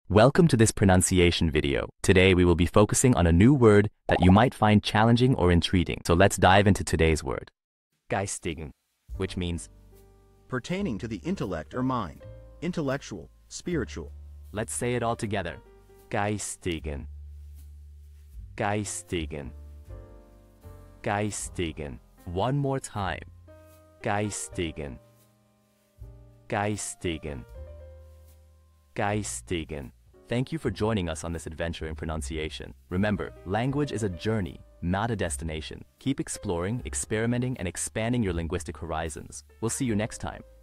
Welcome to this pronunciation video. Today we will be focusing on a new word that you might find challenging or intriguing. So let's dive into today's word. Geistigen, which means pertaining to the intellect or mind, intellectual, spiritual. Let's say it all together. Geistigen. Geistigen. Geistigen. One more time. Geistigen. Geistigen. Geistigen. Thank you for joining us on this adventure in pronunciation. Remember, language is a journey, not a destination. Keep exploring, experimenting, and expanding your linguistic horizons. We'll see you next time.